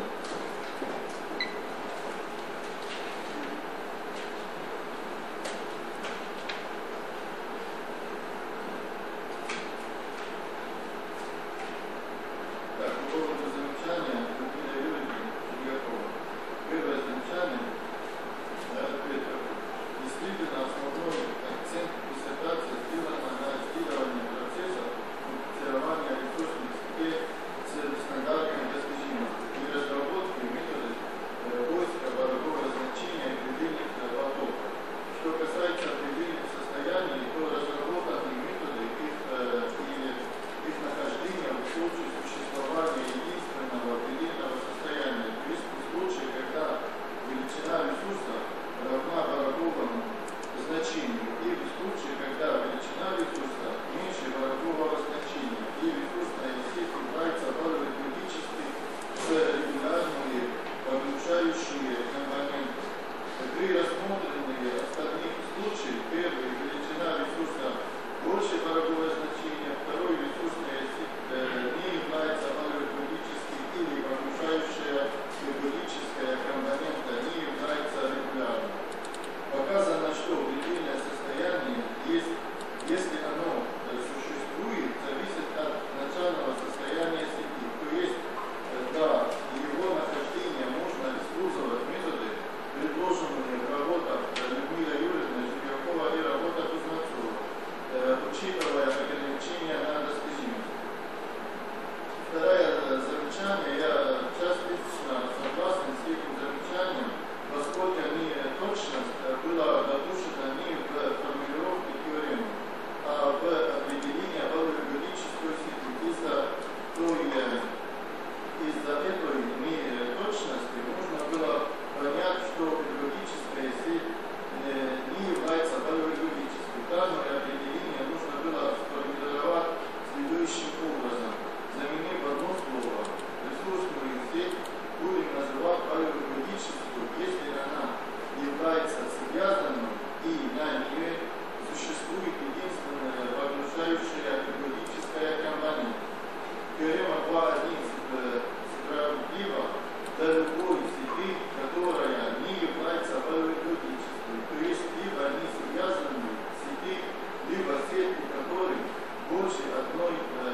D: данное определение нужно было сформулировать следующим образом. Заменив одно слово, ресурсную сеть будем называть палеологическую, если она является связанной и на нее существует единственная погружающая экологическая компонента. Теорема 2.1 справедлива для любой сети, которая не является палеологической, то есть либо не связанной сети, либо сеть, у которой больше одной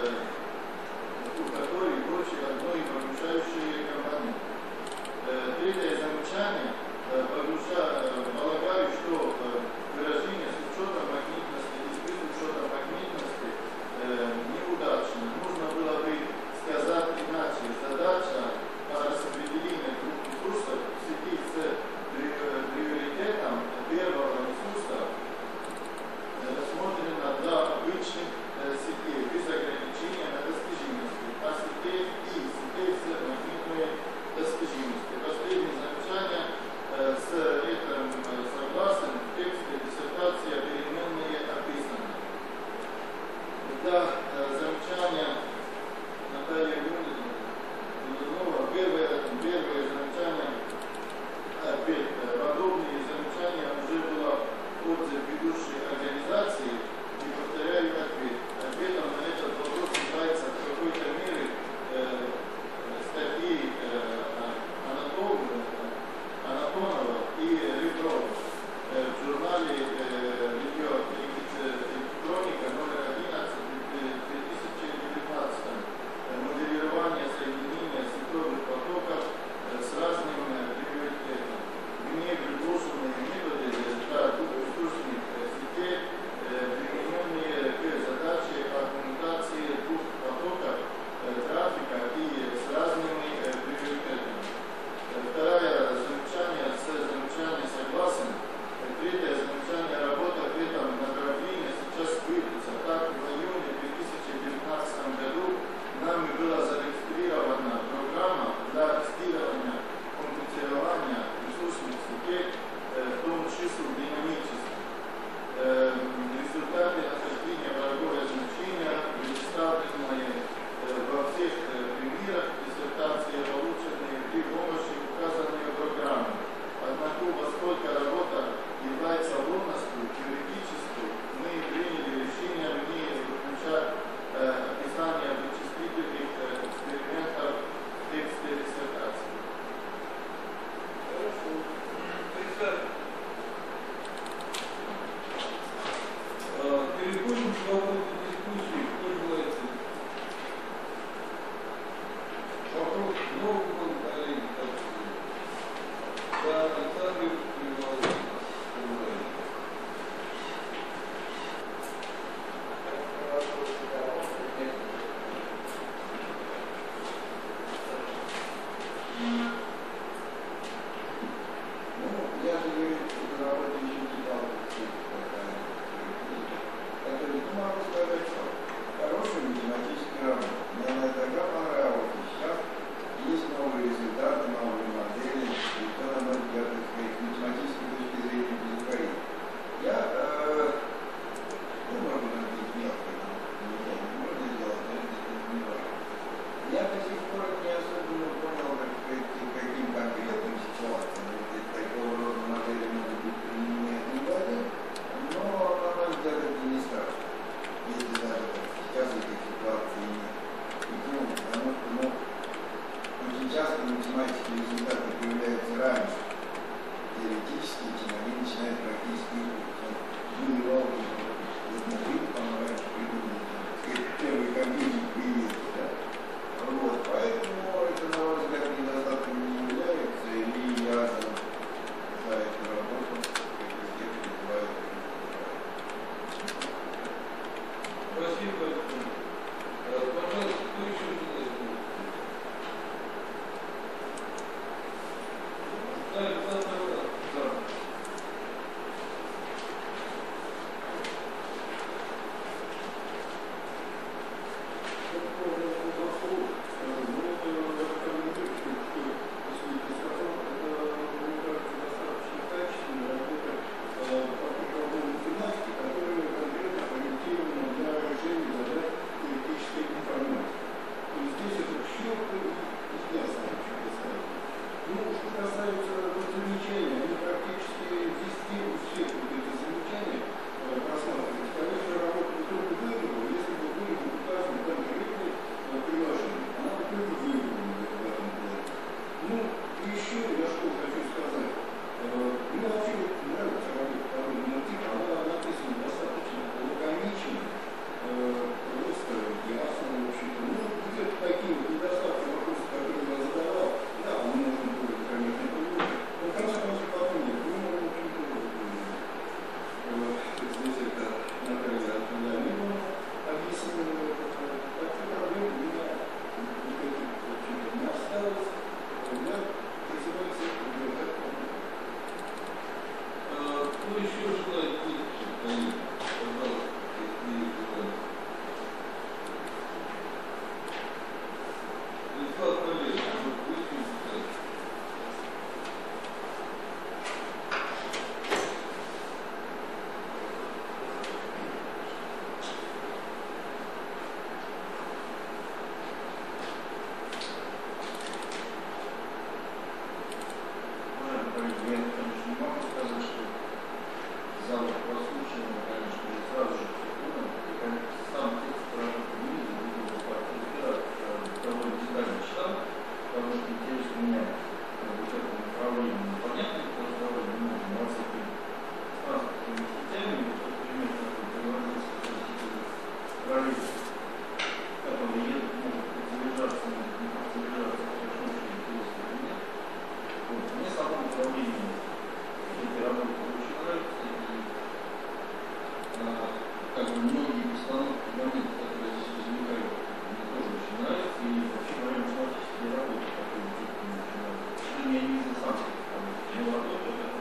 D: погружающей компоненты. Третье замечание. Полагаю, что выражение с учетом магнитности и без учета магнитности неудачно. Нужно было бы сказать иначе. Задача по распределению ресурсов в сети с приоритетом первого ресурса рассмотрена для обычных сетей без ограничения на достижимости, а сетей и сетей с магнитной достижимостью. Последнее замечание. С этим согласен, в тексте диссертации переменные описаны. Это замечание Натальи Юрьевны. Первое замечание, опять подобные замечания уже было отзыв ведущей организации, и повторяю ответ. Ответом на этот вопрос является в какой-то мере статьи Анатонова и Реброва в журнале «Электроника» номер 11 2019 моделирование соединения сетевых потоков с разным приоритетом. В ней предложенные методы для двухресурсных сетей, примененные к задаче коммуникации двух потоков трафика и с разными приоритетами. Второе замечание согласен. Третье замечание работа в этом направлении сейчас выйдется. Так, в июне 2019 году нами была зарегистрирована программа для тестирования компьютерирования ресурсных сетей, в том числе динамических. Результаты нахождения врагового значения представлены во всех примерах диссертации, полученные при помощи указанной программы. Однако, поскольку работа является вольностью теоретической, мы приняли решение в ней включать описание вычислительных экспериментов в тексте диссертации.
A: Хорошо. Переходим к свободной дискуссии. Кто желает? Вопрос нового коллеги. Да, Александр Иванович. Я же говорю, что работа еще не дала. Могу сказать, что хорошая математическая работа. Мне она тогда понравилась. И сейчас есть новые результаты, новые модели, и то, на мой взгляд, так сказать, с математической точки зрения безукорить. Я могу найти мелко, можно сделать, но это не важно. Я до сих пор не особенно понял, как сказать, каким конкретным ситуациям такого рода модели могут быть применены не один, но, на мой взгляд, это не страшно. Если даже сейчас этих ситуаций нет. Почему? Потому что очень часто математические результаты появляются раньше теоретически, чем они начинают практически учиться. Были волны, по-моему, раньше придумали, первый компьютер появился, да? Вот, поэтому это, на мой взгляд, недостатком не является, и я за эту работу, как и всех призываю. Спасибо. Пожалуйста, кто еще желает? Да, Александр.
G: как бы многие постановки моментов, которые здесь возникают, мне тоже очень нравятся, и вообще говоря, математические работы такой типа мне очень нравятся. К сожалению, я не видел сам, потому что не работаю, это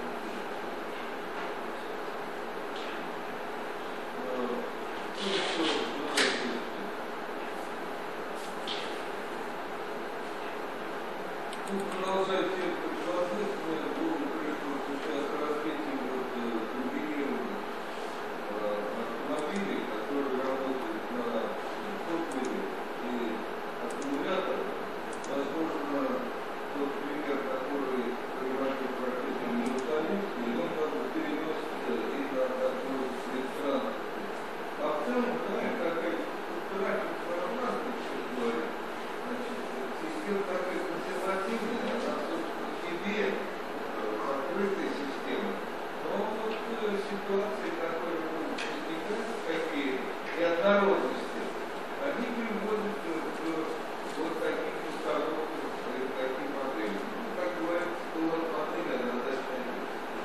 A: продолжать тему возможно, было, конечно, сейчас развитие комбинированных автомобилей, которые работают на топливе и аккумуляторах. Возможно, тот пример, который приводил профессор Иерусалимский, он как бы переносится и на одну из транспорта. А в целом, знаете, такая трафик разный, что говорит. Значит, система такая консервативная, она, собственно, себе открытая система. Но вот ситуации, которые могут возникать, какие неоднородности, они приводят к вот таким установкам, к таким моделям. Ну, как говорится, была модель, она достаточно.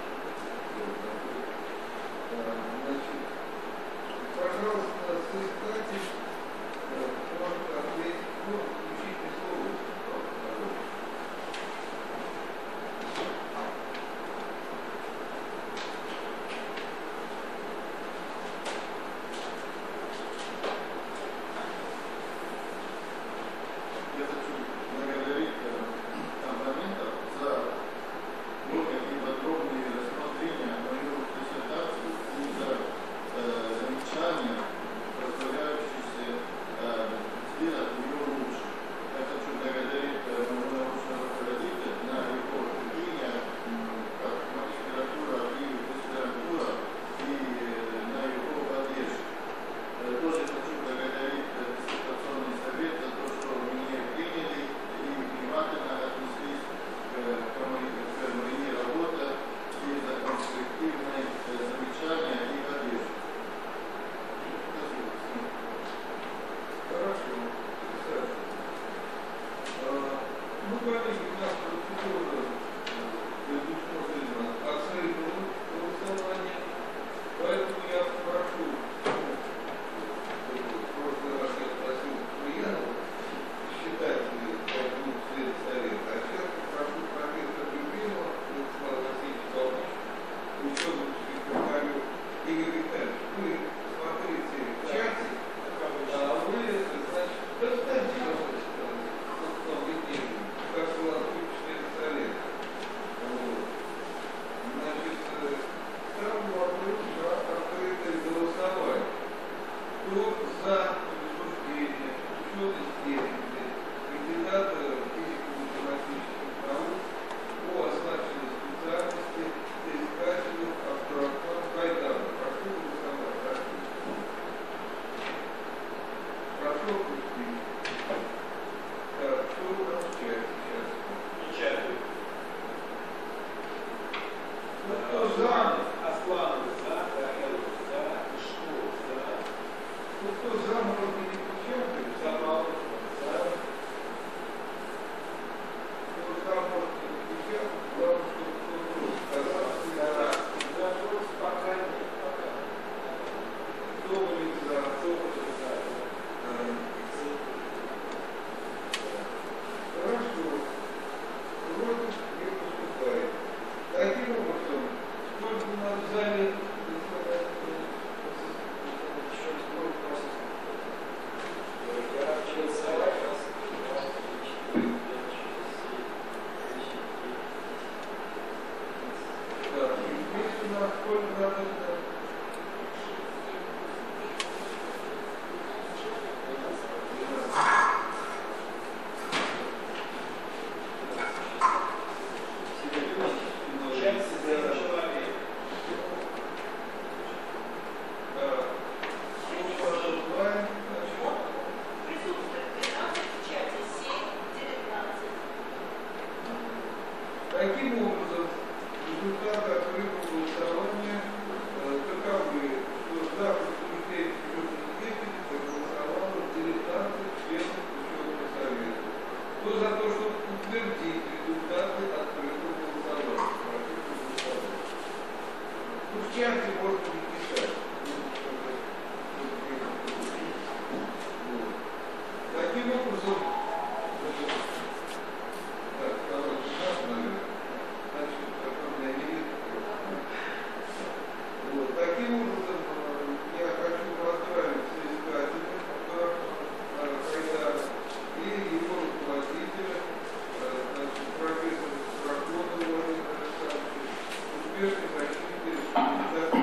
A: Значит, пожалуйста, соискатель может ответить, ну, включите слово.
D: Я хочу благодарить компонентов за такие подробные рассмотрения мою диссертацию и за замечания, позволяющиеся сделать ее лучше. Я хочу благодарить моего научного руководителя на его терпение, как магистратура и аспирантура, и на его поддержку. Тоже хочу благодарить диссертационный совет за то, что меня приняли и внимательно отнеслись к моей работе и за конструктивные замечания и поддержку.
A: Хорошо. Ну, коллеги, у нас процедура предусмотрена открытого голосования, поэтому я прошу, в прошлый раз я просил Куянова считать, как будет след совет, а сейчас прошу профессора Любимова, Владислава Васильевича Павловича, ученого секретарю Игорь Витальевич, вы смотрите в чате, а вы, значит, достаньте, собственно, видение, как голосует член совета. Вот. Значит, ставлю вопрос за открытое голосование. Кто за присуждение ученой степени кандидата физико-математических наук по означенной специальности соискателю Абдурахман Гайдару? Прошу голосовать. Прошу опустить. Так, что у нас в чате сейчас?
F: Печатаю.
A: Ну, кто за?
F: Асланов за, Гаэлов за, Ишков за,
A: Ну, кто за, можно не печатать?
F: Замалов за.
A: Кто за, может не печатать? Главное, чтобы кто против. Сказал, что я за.
F: За просто пока нет, пока.
A: Кто будет за?
F: Кто будет за?
A: Хорошо. Против не поступает. Таким образом, сколько у нас в зале
F: Еще раз будет просто. Я начал рисовать раз, 2, 3, 4, 5, 6, 7, 8, 9, 10.
A: так, и здесь у нас сколько надо? эксперты посчитали, что